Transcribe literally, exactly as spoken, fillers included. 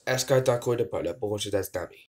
Est-ce que tu as quoi de pas le projet d'Asdami?